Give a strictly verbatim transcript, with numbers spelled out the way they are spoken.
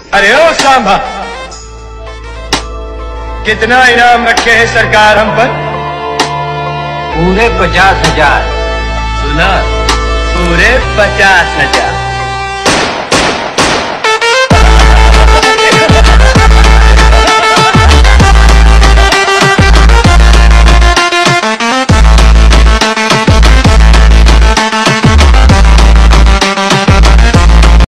अरे ओ सांभा, कितना इनाम रखे है सरकार हम पर? पूरे पचास हजार। सुना, पूरे पचास हजार।